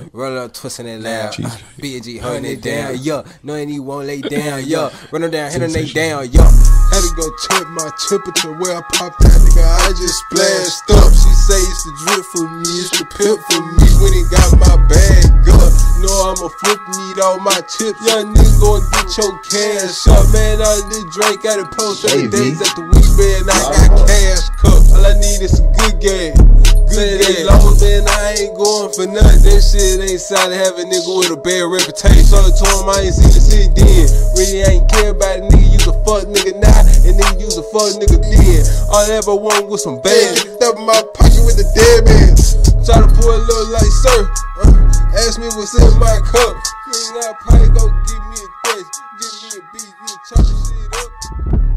Roll up, twisting it loud. B&G holding it down, yeah. Knowing he won't lay down, yeah. Run them down, hit them they down, yeah. Had to go check my temperature where I popped that nigga, I just splashed up. She say it's the drip for me, it's the pimp for me. When he got my bag up, know I'ma flip, need all my chips. Young nigga go and get your cash up. Man, all this drink got it post 30 days at the week, man. I got cash cup. All I need is some good gas. Good gas. Low, then I ain't going for nothing. That shit ain't sound to have a nigga with a bad reputation. So I told him I ain't seen the city then. Really ain't care about a nigga, use a fuck nigga now, and nigga use a fuck nigga then. All I ever want was some bad. Up in my pocket with the dead man. Try to pour a little like sir. Ask me what's in my cup. Nigga, I probably go give me a question. Give me a beat, you chop the shit up.